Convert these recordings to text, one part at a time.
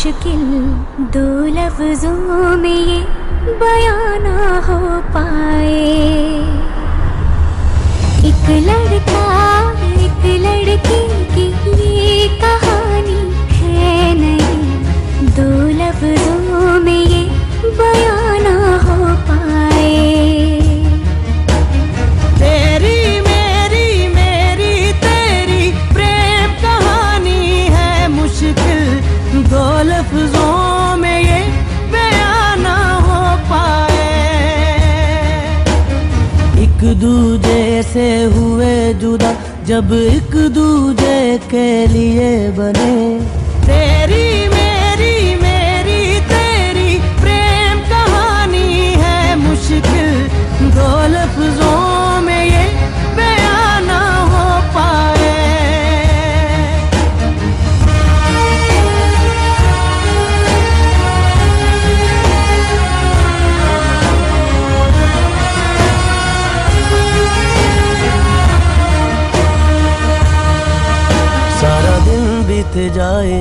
मुश्किल दो लफ्जों में ये बयां ना हो पाए। एक लड़का एक लड़की की ये कहानी है नहीं, दो लफ्जों में ये बयां ना हो पाए। तेरी मेरी मेरी तेरी प्रेम कहानी है मुश्किल, दो लफ्जों में ये बयां ना हो पाए। एक दूजे से हुए जुदा जब एक दूजे के लिए बने। तेरी मेरी मेरी तेरी प्रेम कहानी है मुश्किल, दो लफ्जों में ये बयां ना हो पाए। सारा दिन बीत जाए,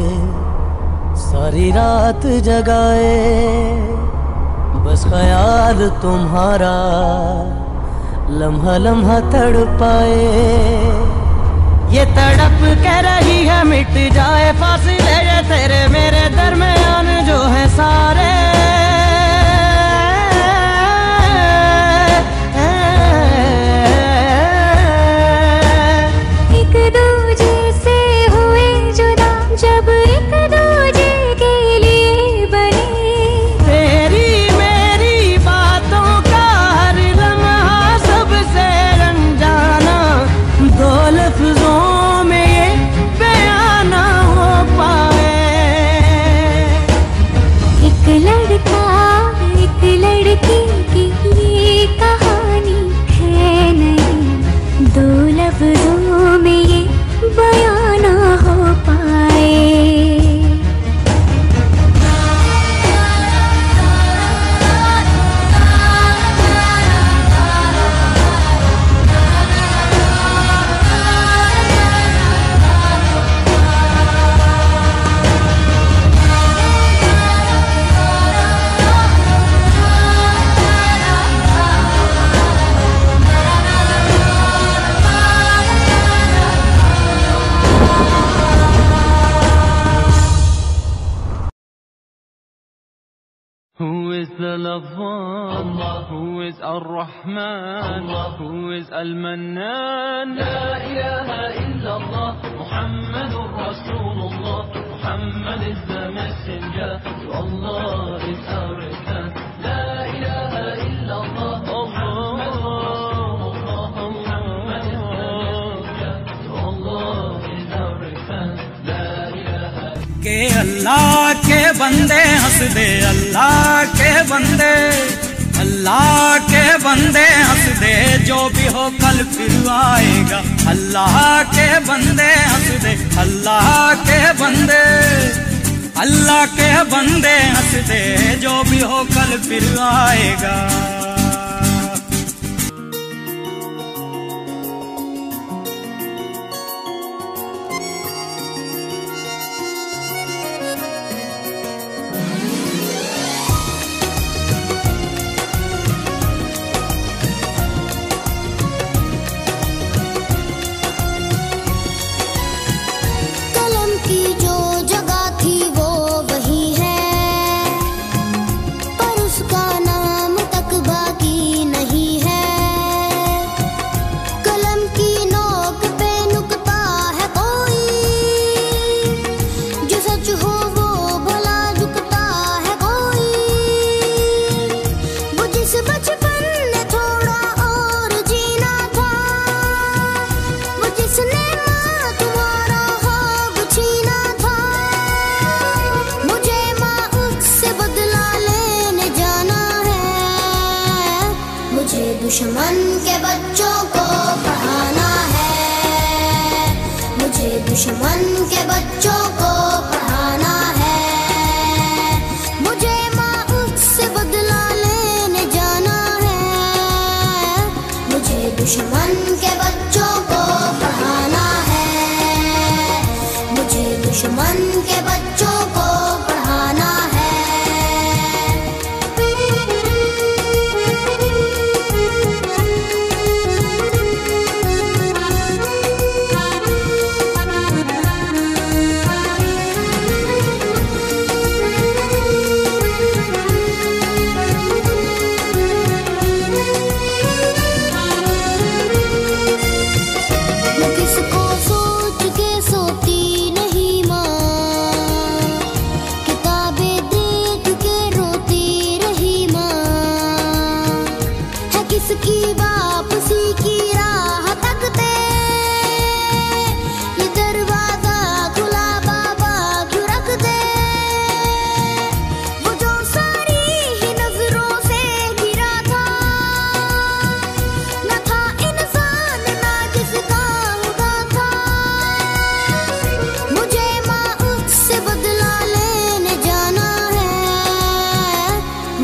सारी रात जगाए, बस ख्याल तुम्हारा लम्हा लम्हा तड़पाए। ये तड़प के रही है मिट जाए फासले ये तेरे मेरे दरमियान जो है सारे। एक दूजे से हुए जुदा जब एक दूजे के लिए बने। तेरी मेरी बातों का हर लम्हा सबसे अनजाना, दो लफ्जों में ये बयां ना हो पाए। एक लड़का एक लड़की की ये कहानी है नहीं, दो लफ्जों में ये बयां ना हो पाए। Who is the Lafan? Who is Ar-Rahman? Who is Al-Mannan? La ilaha illallah, Muhammadur Rasulullah. Muhammad is the messenger, to Allah is our return. La ilaha illallah, Muhammadur Rasulullah. Muhammad is the messenger, to Allah is our return. La ilaha के अल्लाह के बंदे हंस दे, अल्लाह के बंदे, अल्लाह के बंदे हंस दे, जो भी हो कल फिर आएगा। अल्लाह के बंदे हंस दे, अल्लाह के बंदे, अल्लाह के बंदे हंस दे, जो भी हो कल फिर आएगा। दुश्मन के बच्चों को पढ़ाना है, मुझे दुश्मन के बच्चों को पढ़ाना है, मुझे माँ उससे बदला लेने जाना है, मुझे दुश्मन के बच्चों को पढ़ाना है, मुझे दुश्मन के बच्चों को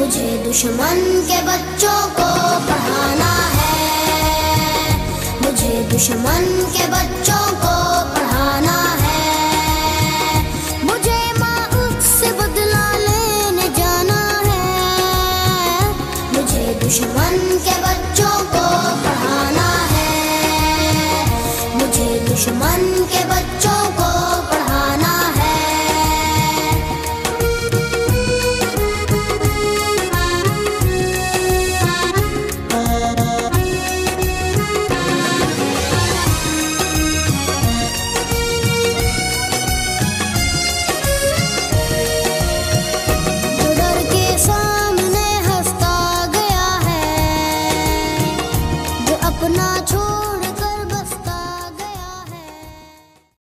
मुझे दुश्मन के बच्चों को पढ़ाना है, मुझे दुश्मन के बच्चों को पढ़ाना है, मुझे माँ से बदला लेने जाना है, मुझे दुश्मन के